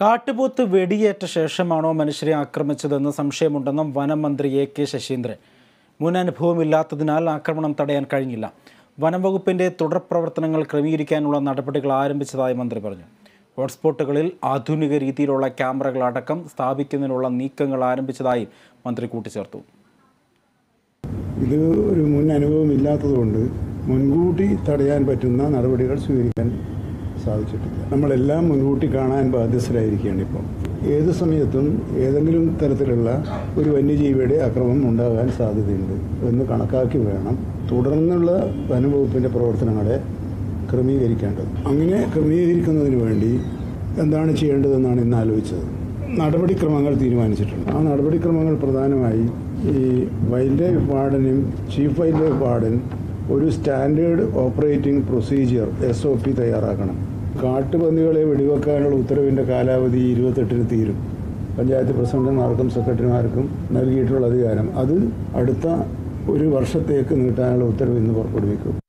കാട്ടുപോത്ത് വെടിയേറ്റ ശേഷമാണോ മനുഷ്യരെ ആക്രമിച്ചതെന്ന് സംശയമുണ്ടെന്നും വനം മന്ത്രി കെ ശശീന്ദ്രൻ. മുൻ അനുഭവമില്ലാത്തതിനാൽ ആക്രമണം തടയാൻ കഴിഞ്ഞില്ല. വനം വകുപ്പിന്റെ തുടർ പ്രവർത്തനങ്ങൾ ക്രമീകരിക്കാനുള്ള നടപടികൾ ആരംഭിച്ചതായി മന്ത്രി പറഞ്ഞു. ഹോട്ട്സ്പോട്ടുകളിൽ ആധുനിക രീതിയിലുള്ള ക്യാമറകൾ അടക്കം സ്ഥാപിക്കുന്നതിനുള്ള നീക്കങ്ങൾ ആരംഭിച്ചതായി മന്ത്രി കൂട്ടിച്ചേർത്തു. ഇത് ഒരു മുൻ അനുഭവമില്ലാത്തതുകൊണ്ട് മുൻകൂട്ടി തടയാൻ പറ്റുന്ന നടപടികൾ സ്വീകരിക്കാൻ സാധിച്ചിട്ടില്ല. നമ്മളെല്ലാം മുൻകൂട്ടി കാണാൻ ബാധ്യസ്ഥരായിരിക്കുകയാണ്. ഇപ്പോൾ ഏത് സമയത്തും ഏതെങ്കിലും തരത്തിലുള്ള ഒരു വന്യജീവിയുടെ ആക്രമണം ഉണ്ടാകാൻ സാധ്യതയുണ്ട് എന്ന് കണക്കാക്കി വേണം തുടർന്നുള്ള വനംവകുപ്പിൻ്റെ പ്രവർത്തനങ്ങളെ ക്രമീകരിക്കേണ്ടത്. അങ്ങനെ ക്രമീകരിക്കുന്നതിന് വേണ്ടി എന്താണ് ചെയ്യേണ്ടതെന്നാണ് ഇന്ന് ആലോചിച്ചത്. നടപടിക്രമങ്ങൾ തീരുമാനിച്ചിട്ടുണ്ട്. ആ നടപടിക്രമങ്ങൾ പ്രധാനമായി ഈ വൈൽഡ് ലൈഫ് വാർഡനും ചീഫ് വൈൽഡ് ലൈഫ് വാർഡൻ ഒരു സ്റ്റാൻഡേർഡ് ഓപ്പറേറ്റിംഗ് പ്രൊസീജിയർ SOP തയ്യാറാക്കണം. കാട്ടുപന്നികളെ വെടിവെക്കാനുള്ള ഉത്തരവിൻ്റെ കാലാവധി 28-ന് തീരും. പഞ്ചായത്ത് പ്രസിഡന്റുമാർക്കും സെക്രട്ടറിമാർക്കും നൽകിയിട്ടുള്ള അധികാരം അത് അടുത്ത ഒരു വർഷത്തേക്ക് നീട്ടാനുള്ള ഉത്തരവ് ഇന്ന് പുറപ്പെടുവിക്കും.